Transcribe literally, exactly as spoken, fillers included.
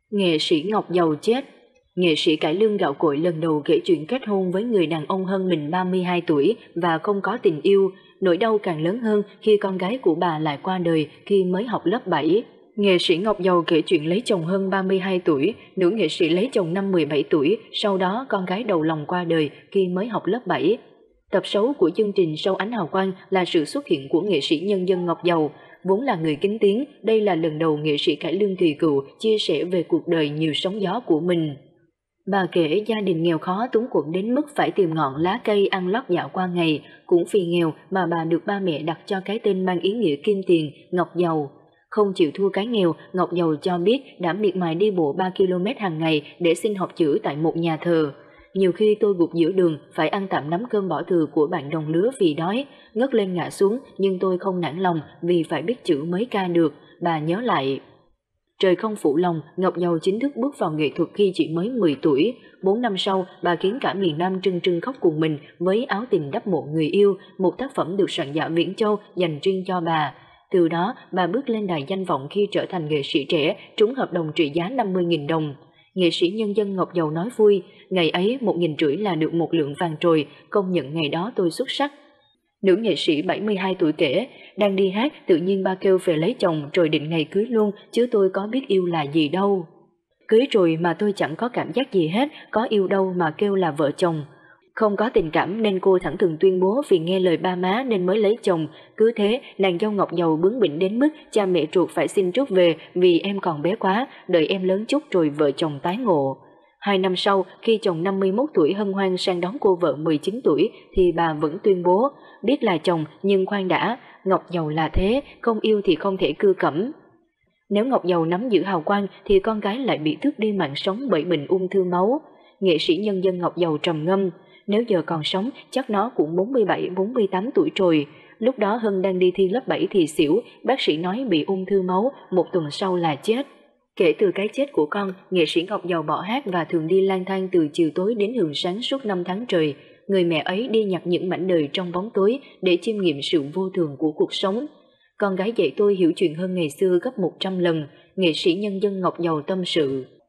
Nghệ sĩ Ngọc Dầu chết. Nghệ sĩ cải lương gạo cội lần đầu kể chuyện kết hôn với người đàn ông hơn mình ba mươi hai tuổi và không có tình yêu. Nỗi đau càng lớn hơn khi con gái của bà lại qua đời khi mới học lớp bảy. Nghệ sĩ Ngọc Dầu kể chuyện lấy chồng hơn ba mươi hai tuổi, nữ nghệ sĩ lấy chồng năm mười bảy tuổi, sau đó con gái đầu lòng qua đời khi mới học lớp bảy. Tập sáu của chương trình Sâu Ánh Hào Quang là sự xuất hiện của nghệ sĩ nhân dân Ngọc Dầu. Vốn là người kính tiếng, đây là lần đầu nghệ sĩ cải lương kỳ cựu chia sẻ về cuộc đời nhiều sóng gió của mình. Bà kể gia đình nghèo khó túng quẫn đến mức phải tìm ngọn lá cây ăn lót dạo qua ngày, cũng vì nghèo mà bà được ba mẹ đặt cho cái tên mang ý nghĩa kim tiền Ngọc Dầu. Không chịu thua cái nghèo, Ngọc Dầu cho biết đã miệt mài đi bộ ba ki lô mét hàng ngày để xin học chữ tại một nhà thờ. Nhiều khi tôi gục giữa đường phải ăn tạm nắm cơm bỏ thừa của bạn đồng lứa vì đói, ngất lên ngã xuống nhưng tôi không nản lòng vì phải biết chữ mới ca được, bà nhớ lại. Trời không phụ lòng, Ngọc Dầu chính thức bước vào nghệ thuật khi chỉ mới mười tuổi. Bốn năm sau, bà khiến cả miền Nam trưng trưng khóc cùng mình với Áo Tình Đắp Mộ Người Yêu, một tác phẩm được soạn giả Viễn Châu dành riêng cho bà. Từ đó, bà bước lên đài danh vọng khi trở thành nghệ sĩ trẻ, trúng hợp đồng trị giá năm mươi nghìn đồng. Nghệ sĩ nhân dân Ngọc Dầu nói vui, ngày ấy một nghìn rưỡi là được một lượng vàng trồi, công nhận ngày đó tôi xuất sắc. Nữ nghệ sĩ bảy mươi hai tuổi kể, đang đi hát tự nhiên ba kêu về lấy chồng rồi định ngày cưới luôn, chứ tôi có biết yêu là gì đâu. Cưới rồi mà tôi chẳng có cảm giác gì hết, có yêu đâu mà kêu là vợ chồng. Không có tình cảm nên cô thẳng thừng tuyên bố vì nghe lời ba má nên mới lấy chồng. Cứ thế, nàng dâu Ngọc Dầu bướng bỉnh đến mức cha mẹ ruột phải xin rút về vì em còn bé quá, đợi em lớn chút rồi vợ chồng tái ngộ. Hai năm sau, khi chồng năm mươi mốt tuổi hân hoan sang đón cô vợ mười chín tuổi, thì bà vẫn tuyên bố, biết là chồng nhưng khoan đã, Ngọc Dầu là thế, không yêu thì không thể cưa cẩm. Nếu Ngọc Dầu nắm giữ hào quang thì con gái lại bị tước đi mạng sống bởi bệnh ung thư máu. Nghệ sĩ nhân dân Ngọc Dầu trầm ngâm, nếu giờ còn sống chắc nó cũng bốn mươi bảy bốn mươi tám tuổi rồi. Lúc đó Hân đang đi thi lớp bảy thì xỉu, bác sĩ nói bị ung thư máu, một tuần sau là chết. Kể từ cái chết của con, nghệ sĩ Ngọc Dầu bỏ hát và thường đi lang thang từ chiều tối đến hừng sáng suốt năm tháng trời. Người mẹ ấy đi nhặt những mảnh đời trong bóng tối để chiêm nghiệm sự vô thường của cuộc sống. Con gái dạy tôi hiểu chuyện hơn ngày xưa gấp một trăm lần, nghệ sĩ nhân dân Ngọc Dầu tâm sự.